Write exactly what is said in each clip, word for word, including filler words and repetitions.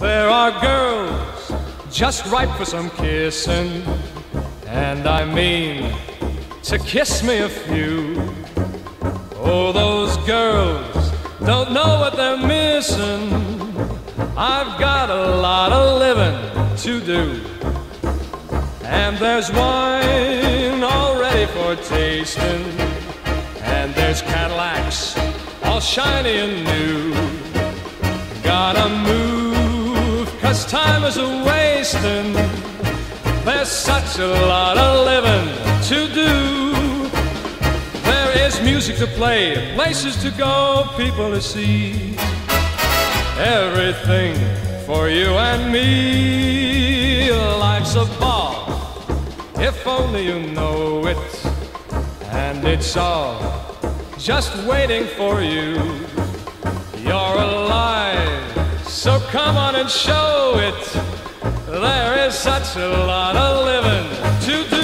There are girls just ripe for some kissing, and I mean to kiss me a few. Oh, those girls don't know what they're missing. I've got a lot of living to do. And there's wine all ready for tasting, and there's Cadillacs all shiny and new. Gotta move, 'cause time is a-wasting. There's such a lot of living to do. There is music to play, places to go, people to see. Everything for you and me. Life's a ball, if only you know it. And it's all just waiting for you. You're alive, so come on and show it. There is such a lot of living to do.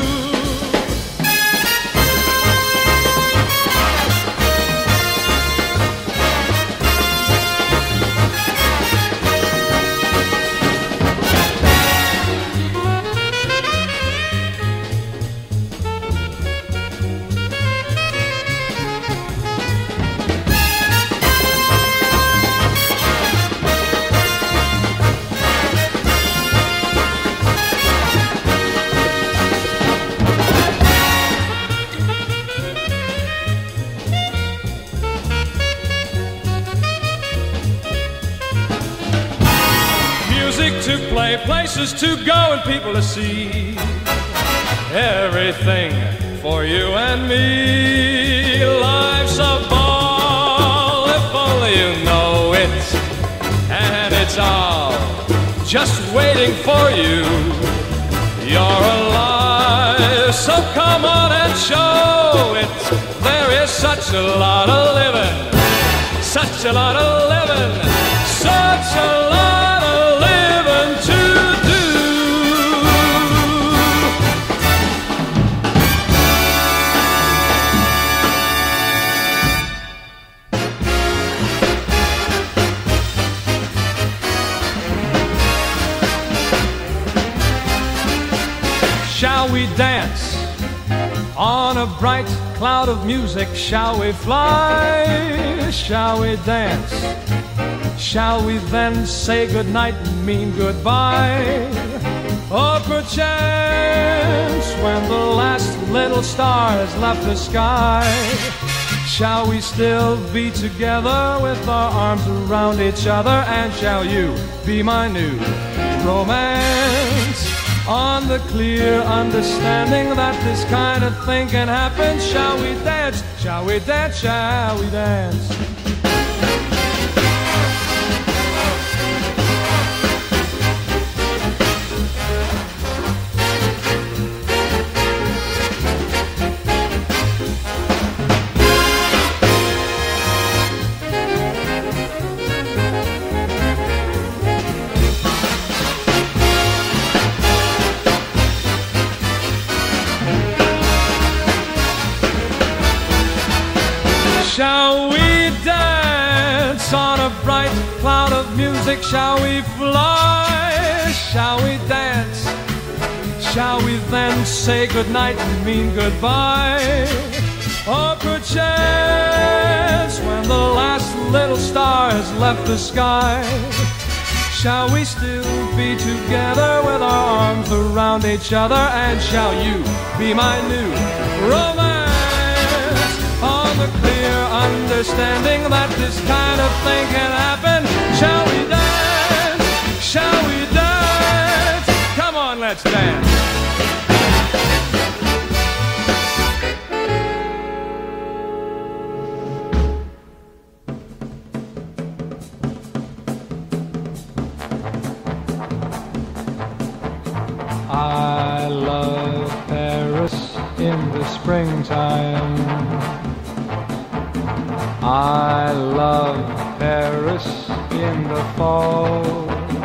To play, places to go, and people to see. Everything for you and me. Life's a ball, if only you know it. And it's all just waiting for you. You're alive, so come on and show it. There is such a lot of living, such a lot of living, such a lot of living to do. Shall we dance on a bright cloud of music? Shall we fly? Shall we dance? Shall we then say goodnight and mean goodbye? Or perchance when the last little star has left the sky, shall we still be together with our arms around each other? And shall you be my new romance? On the clear understanding that this kind of thing can happen, shall we dance? Shall we dance? Shall we dance? Shall we dance on a bright cloud of music? Shall we fly? Shall we dance? Shall we then say goodnight and mean goodbye? Or perchance when the last little star has left the sky, shall we still be together with our arms around each other? And shall you be my new romance? On the clear understanding that this kind of thing can happen, shall we dance? Shall we dance? Come on, let's dance. I love Paris in the springtime. I love Paris in the fall.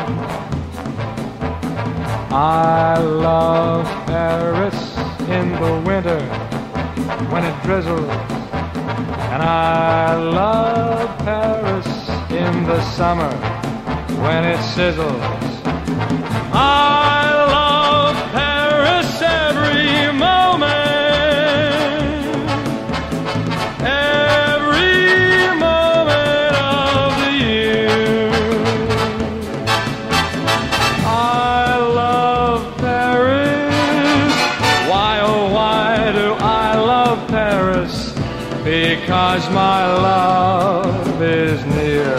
I love Paris in the winter when it drizzles. And I love Paris in the summer when it sizzles. I love Paris every moment, every moment of the year. I love Paris. Why, oh, why do I love Paris? Because my love is near.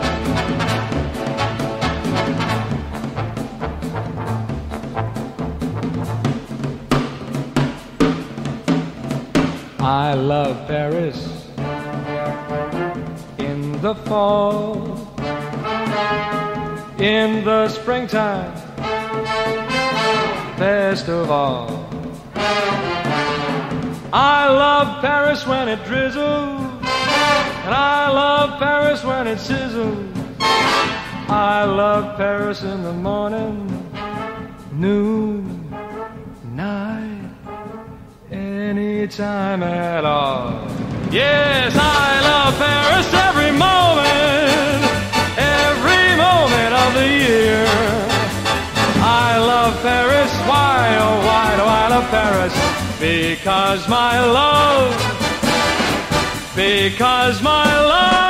I love Paris in the fall, in the springtime, best of all. I love Paris when it drizzles, and I love Paris when it sizzles. I love Paris in the morning, noon, night, any time at all. Yes, I love Paris every moment, every moment of the year. I love Paris, why, oh why do I love Paris? Because my love, because my love